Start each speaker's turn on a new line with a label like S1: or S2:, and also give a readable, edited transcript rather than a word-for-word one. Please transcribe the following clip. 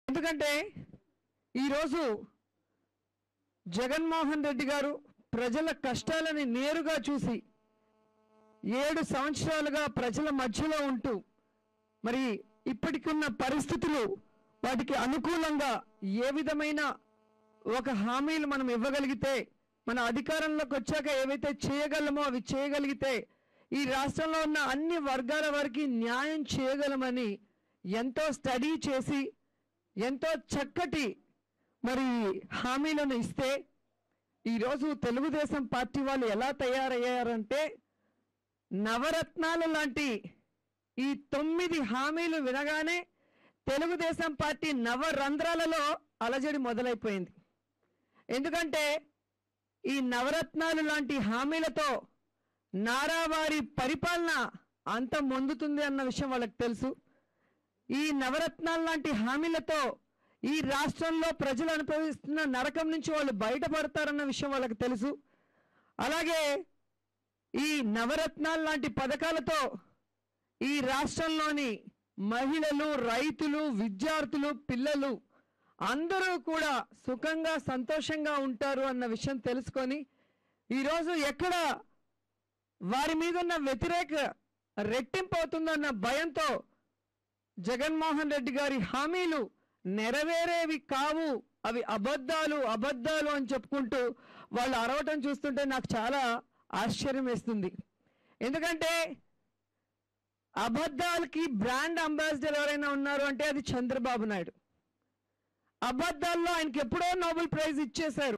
S1: ఎందుకంటే ఈరోజు జగన్మోహన్ రెడ్డి గారు ప్రజల కష్టాలని నేరుగా చూసి 7 సంవత్సరాలుగా ప్రజల మధ్యలో ఉంటూ మరి ఇప్పటికున్న పరిస్థితులు వాటికి అనుకూలంగా ఏ విధమైన ఒక హామీలు మనం ఇవ్వగలిగితే మన అధికారంలోకి వచ్చాక ఏవైతే చేయగలమో అవి చేయగలిగితే ఈ రాష్ట్రంలో ఉన్న అన్ని వర్గాల వారికి న్యాయం చేయగలమని ఎంతో స్టడీ చేసి ఎంతో చక్కటి మరి హామీలను ఇస్తే ఈరోజు తెలుగుదేశం పార్టీ వాళ్ళు ఎలా తయారయ్యారంటే నవరత్నాలు లాంటి ఈ 9 హామీలు వినగానే తెలుగుదేశం పార్టీ నవరంధ్రాలలో అలజడి మొదలైపోయింది. ఎందుకంటే ఈ నవరత్నాలు లాంటి హామీలతో నారావారి పరిపాలన అంతం పొందుతుంది అన్న విషయం వాళ్ళకి తెలుసు. ఈ నవరత్నాలు లాంటి హామీలతో ఈ రాష్ట్రంలో ప్రజలు అనుభవిస్తున్న నరకం నుంచి వాళ్ళు బయటపడతారన్న విషయం వాళ్ళకి తెలుసు. అలాగే ఈ నవరత్నాలు లాంటి పథకాలతో ఈ రాష్ట్రంలోని మహిళలు, రైతులు, విద్యార్థులు, పిల్లలు అందరూ కూడా సుఖంగా సంతోషంగా ఉంటారు అన్న విషయం తెలుసుకొని ఈరోజు ఎక్కడ వారి మీద ఉన్న వ్యతిరేక రెట్టింపు అవుతుందన్న భయంతో జగన్మోహన్ రెడ్డి గారి హామీలు నెరవేరేవి కావు, అవి అబద్ధాలు అబద్ధాలు అని చెప్పుకుంటూ వాళ్ళు అరవటం చూస్తుంటే నాకు చాలా ఆశ్చర్యం వేస్తుంది. ఎందుకంటే అబద్ధాలకి బ్రాండ్ అంబాసిడర్ ఎవరైనా ఉన్నారు అంటే అది చంద్రబాబు నాయుడు. అబద్ధాల్లో ఆయనకి ఎప్పుడో నోబెల్ ప్రైజ్ ఇచ్చేశారు.